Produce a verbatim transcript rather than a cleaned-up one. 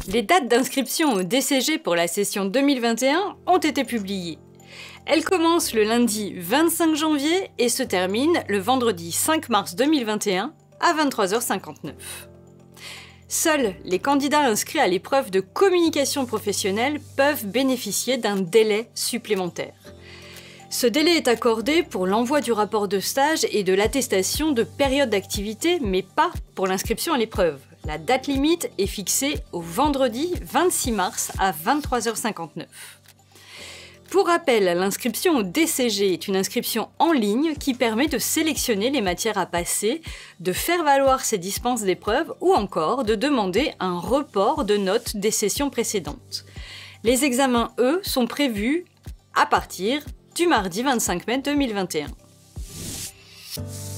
Les dates d'inscription au D C G pour la session deux mille vingt et un ont été publiées. Elles commencent le lundi vingt-cinq janvier et se terminent le vendredi cinq mars deux mille vingt et un à vingt-trois heures cinquante-neuf. Seuls les candidats inscrits à l'épreuve de communication professionnelle peuvent bénéficier d'un délai supplémentaire. Ce délai est accordé pour l'envoi du rapport de stage et de l'attestation de période d'activité, mais pas pour l'inscription à l'épreuve. La date limite est fixée au vendredi vingt-six mars à vingt-trois heures cinquante-neuf. Pour rappel, l'inscription au D C G est une inscription en ligne qui permet de sélectionner les matières à passer, de faire valoir ses dispenses d'épreuves ou encore de demander un report de notes des sessions précédentes. Les examens, eux, sont prévus à partir du mardi vingt-cinq mai deux mille vingt et un.